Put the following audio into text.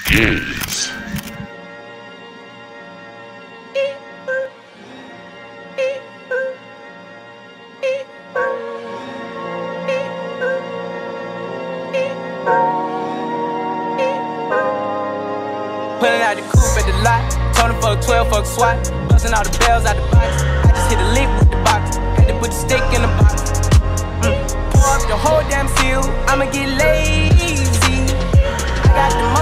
Games. Pulling out the coupe at the lot, Tony fuck 12, fuck SWAT, busting all the bells out the box. I just hit a lick with the box, had to put the stick in the box. Pour up the whole damn seal, I'ma get lazy. I got the